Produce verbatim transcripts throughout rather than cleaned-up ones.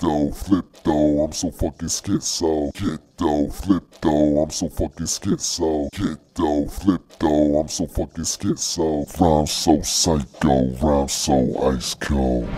though, flip though, I'm so fucking schizo. Get though, flip though, I'm so fucking schizo. Get though, flip though, I'm so fucking schizo. Rhyme so psycho, rhyme so ice cold.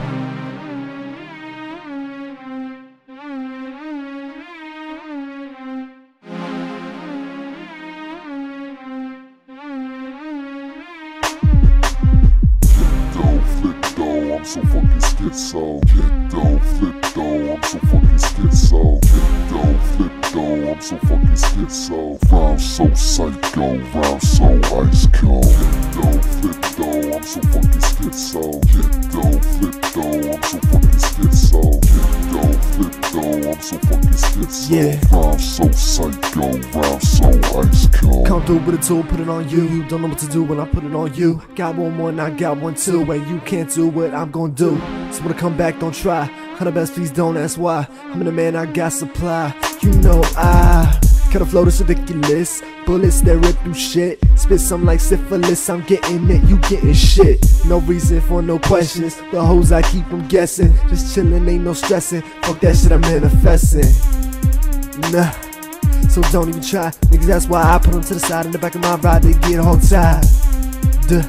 I'm so fucking schizo. Get though, flip though, I'm so fucking schizo. Get though, flip though, I'm so fucking schizo. Rhyme so psycho, rhyme so ice cold. Get though, flip though, I'm so fucking schizo. Get though, flip though, I'm so fucking schizo. Get though, flip though, I'm so fucking schizo. Yeah. Rhyme so psycho, rhyme so ice cold. Come through with a tool, put it on you. You don't know what to do when I put it on you. Got one more and I got one too, and you can't do what I'm gonna do. So when I come back, don't try. I'm the best, please don't ask why. I'm the man, I got supply. You know I cut a flow that's ridiculous. Bullets that rip through shit. Spit something like syphilis. I'm getting it, you getting shit. No reason for no questions. The hoes I keep them guessing. Just chillin', ain't no stressing. Fuck that shit, I'm manifesting. Nah, so don't even try. Niggas, that's why I put them to the side. In the back of my ride, they get all tied. Duh.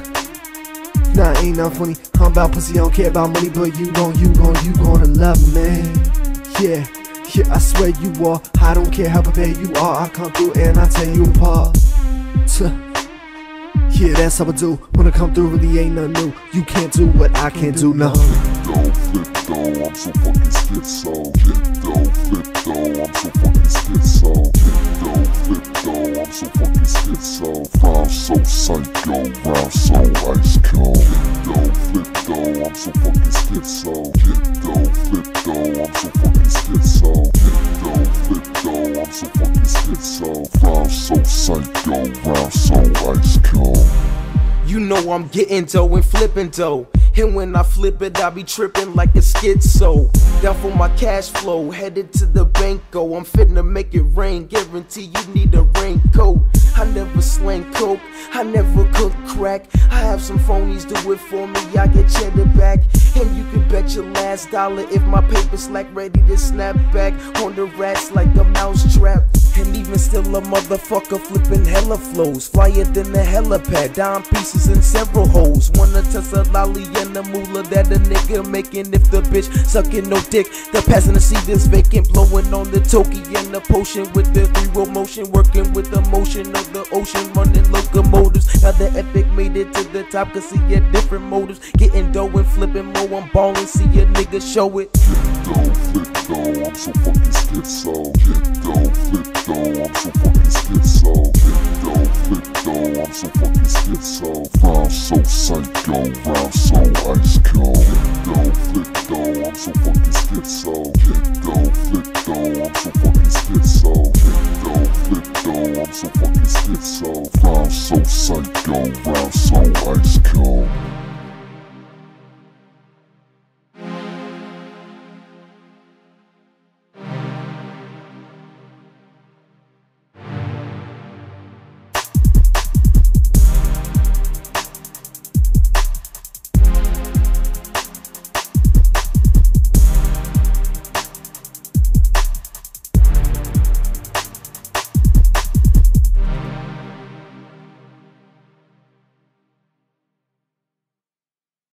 Nah, ain't nothing funny. I'm about pussy, I don't care about money, but you gon', you gon', you gonna love me. Yeah, yeah, I swear you are. I don't care how prepared you are. I come through and I tear you apart. Tuh. Yeah, that's how I do. When I come through, really ain't nothing new. You can't do what I can't do, no. Get though, flip though, I'm so fucking schizo. Get though, flip though, I'm so fucking schizo. Get though, flip though, I'm so fucking schizo. Rhyme so psycho, rhyme so ice cold. Get though, flip though, I'm so fucking schizo. Get though, flip though, I'm so fucking schizo. Get though, flip though, I'm so fucking schizo. Rhyme so psycho, rhyme so ice cold. You know I'm getting dough and flipping dough. And when I flip it, I be tripping like a schizo. Down for my cash flow, headed to the banko. I'm finna make it rain, guarantee you need a raincoat. I never slang coke, I never cook crack. I have some phonies do it for me, I get cheddar back. And you can bet your last dollar if my paper slack ready to snap back on the rats like a mouse trap. And even still a motherfucker flipping hella flows, flyer than the helipad, dime pieces in several holes. Wanna test a lolly and the moolah that a nigga making if the bitch sucking no dick. The passing the seat is vacant, blowing on the toki and the potion with the three-roll motion, working with the motion of the ocean, running locomotives. Now the epic made it to the top, cause see ya different motives. Getting dough and flipping more, I'm ballin', see a nigga show it. Get though, flip though, I'm so fucking schizo. Get though, flip though, I'm so fucking schizo. Get though, flip though, I'm so fucking schizo. Rhyme so psycho, rhyme so ice cold. Get though, flip though, I'm so fucking schizo. Get though, flip though, I'm so fucking schizo. Get though, flip though, I'm so fucking schizo. Rhyme so psycho, rhyme so ice cold.